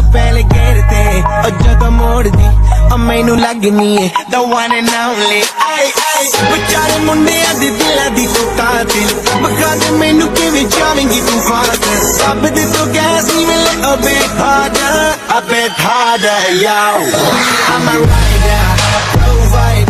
पहले घेरते जगह मोड़ दी मैनू लगनी है the one and only आई आई बेचारे मुंडिया दी दिला दी तू कातिल बखा दे मैनू किवें जावेंगी तू खातिर सब दे तो गैस ही मिले a bit harder yo I'm a rider provider